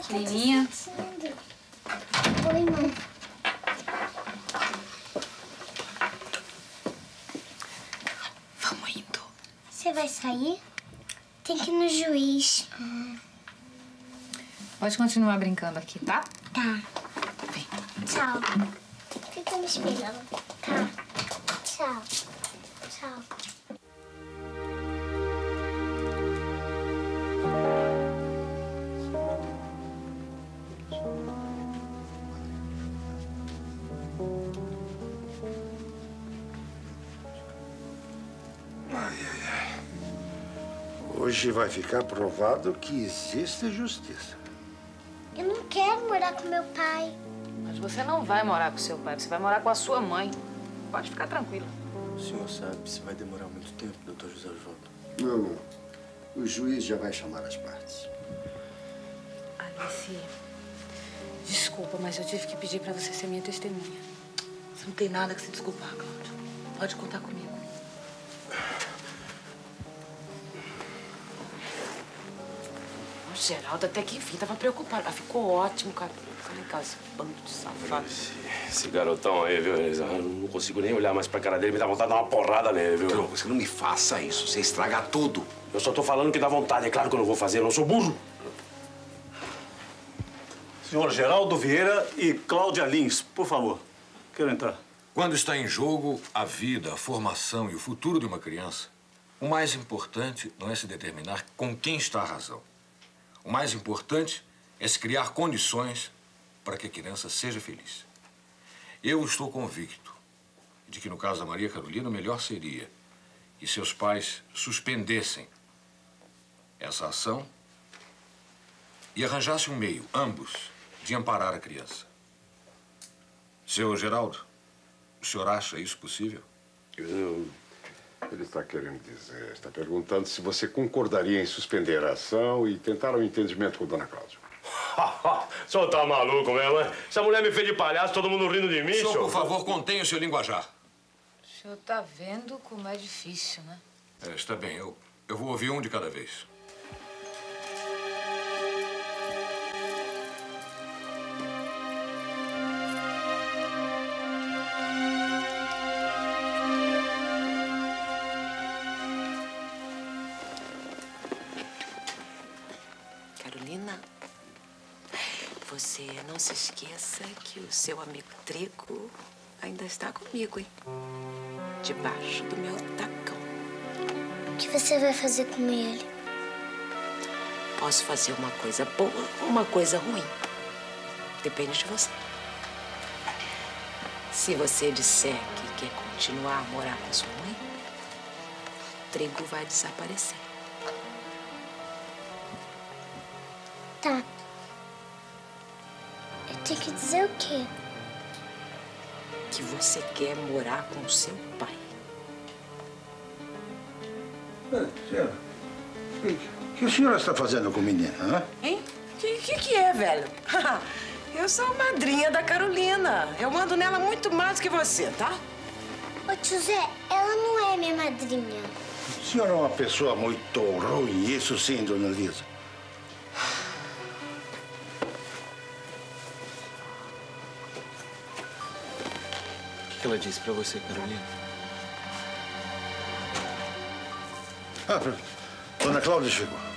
Lininha. Oi, mãe. Vamos indo. Você vai sair? Tem que ir no juiz. Pode continuar brincando aqui, tá? Tá. Vem. Tchau. Fica me esperando. Tá. Tchau. Tchau. Hoje vai ficar provado que existe justiça. Eu não quero morar com meu pai. Mas você não vai morar com seu pai, você vai morar com a sua mãe. Pode ficar tranquilo. O senhor sabe se vai demorar muito tempo, doutor José Osvaldo? Não. O juiz já vai chamar as partes. Alice, desculpa, mas eu tive que pedir pra você ser minha testemunha. Você não tem nada que se desculpar, Cláudio. Pode contar comigo. O Geraldo até que enfim tava preocupado. Ah, ficou ótimo, cara. Falei, cara, esse bando de safado. Esse garotão aí, viu, Elisa? Eu não consigo nem olhar mais pra cara dele, me dá vontade de dar uma porrada nele, viu? Não, você não me faça isso, você estraga tudo. Eu só tô falando que dá vontade, é claro que eu não vou fazer, eu não sou burro. Senhor Geraldo Vieira e Cláudia Lins, por favor. Quero entrar. Quando está em jogo a vida, a formação e o futuro de uma criança, o mais importante não é se determinar com quem está a razão. O mais importante é se criar condições para que a criança seja feliz. Eu estou convicto de que, no caso da Maria Carolina, o melhor seria que seus pais suspendessem essa ação e arranjassem um meio, ambos, de amparar a criança. Seu Geraldo, o senhor acha isso possível? Ele está querendo dizer, está perguntando se você concordaria em suspender a ação e tentar um entendimento com Dona Cláudia. O senhor tá maluco mesmo, hein? Essa mulher me fez de palhaço, todo mundo rindo de mim, senhor. Senhor, por favor, contenha o seu linguajar. O senhor tá vendo como é difícil, né? Está bem, eu vou ouvir um de cada vez. Carolina, você não se esqueça que o seu amigo Trigo ainda está comigo, hein? Debaixo do meu tacão. O que você vai fazer com ele? Posso fazer uma coisa boa ou uma coisa ruim. Depende de você. Se você disser que quer continuar a morar com a sua mãe, Trigo vai desaparecer. Tá. Eu tenho que dizer o quê? Que você quer morar com o seu pai. Senhora, o que a senhora está fazendo com o menino, hã? Hein? Que é, velho? Eu sou a madrinha da Carolina. Eu mando nela muito mais que você, tá? Ô, tio Zé, ela não é minha madrinha. A senhora é uma pessoa muito ruim, isso sim, dona Lisa. O que ela disse pra você, Carolina? Dona Cláudia chegou.